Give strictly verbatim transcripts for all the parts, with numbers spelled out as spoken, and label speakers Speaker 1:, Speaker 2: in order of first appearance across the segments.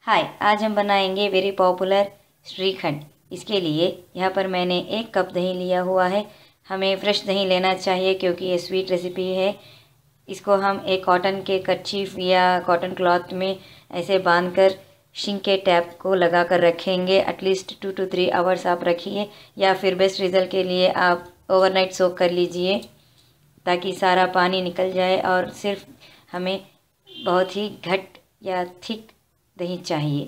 Speaker 1: हाय, आज हम बनाएंगे वेरी पॉपुलर श्रीखंड। इसके लिए यहाँ पर मैंने एक कप दही लिया हुआ है। हमें फ्रेश दही लेना चाहिए क्योंकि ये स्वीट रेसिपी है। इसको हम एक कॉटन के कर्चीफ या कॉटन क्लॉथ में ऐसे बांधकर सिंक के टैप को लगा कर रखेंगे। At least two to three hours आप रखिए, या फिर बेस्ट रिजल्ट के लिए आप ओवरनाइट सोक कर लीजिए ताकि सारा पानी निकल जाए। और सिर्फ हमें बहुत ही घट या थिक दही चाहिए।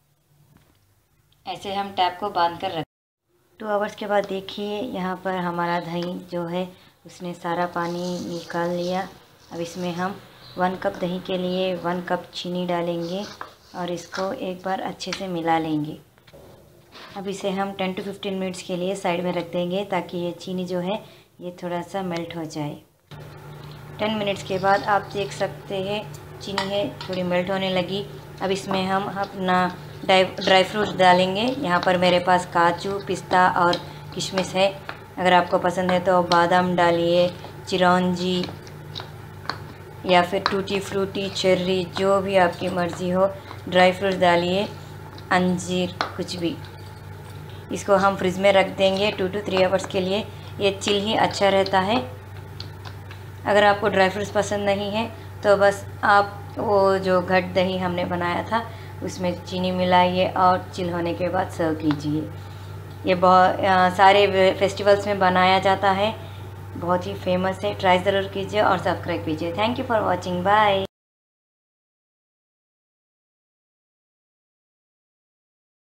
Speaker 1: ऐसे हम टैप को बांध कर रख टू आवर्स के बाद देखिए यहाँ पर हमारा दही जो है उसने सारा पानी निकाल लिया। अब इसमें हम वन कप दही के लिए वन कप चीनी डालेंगे और इसको एक बार अच्छे से मिला लेंगे। अब इसे हम टेन टू फिफ्टीन मिनट्स के लिए साइड में रख देंगे ताकि ये चीनी जो है ये थोड़ा सा मेल्ट हो जाए। टेन मिनट्स के बाद आप देख सकते हैं चीनी है थोड़ी मेल्ट होने लगी। अब इसमें हम अपना ड्राई ड्राई फ्रूट्स डालेंगे। यहाँ पर मेरे पास काजू, पिस्ता और किशमिश है। अगर आपको पसंद है तो बादाम डालिए, चिरौंजी या फिर टूटी फ्रूटी, चेर्री, जो भी आपकी मर्ज़ी हो ड्राई फ्रूट्स डालिए, अंजीर, कुछ भी। इसको हम फ्रिज में रख देंगे टू टू थ्री आवर्स के लिए। ये चिल ही अच्छा रहता है। अगर आपको ड्राई फ्रूट्स पसंद नहीं है तो बस आप वो जो घट दही हमने बनाया था उसमें चीनी मिलाइए और चिल होने के बाद सर्व कीजिए। ये बहुत सारे फेस्टिवल्स में बनाया जाता है, बहुत ही फेमस है। ट्राई ज़रूर कीजिए और सब्सक्राइब कीजिए। Thank you for watching, bye.